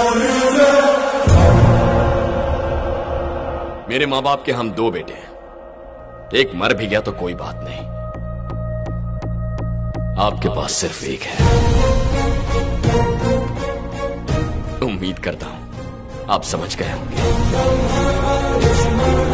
मेरे माँ बाप के हम 2 बेटे हैं, एक मर भी गया तो कोई बात नहीं, आपके पास सिर्फ एक है। उम्मीद करता हूं आप समझ गए होंगे।